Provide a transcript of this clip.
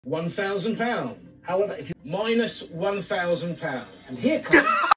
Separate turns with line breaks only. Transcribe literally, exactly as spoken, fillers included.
one thousand pounds. However, if you minus one thousand pounds, and here comes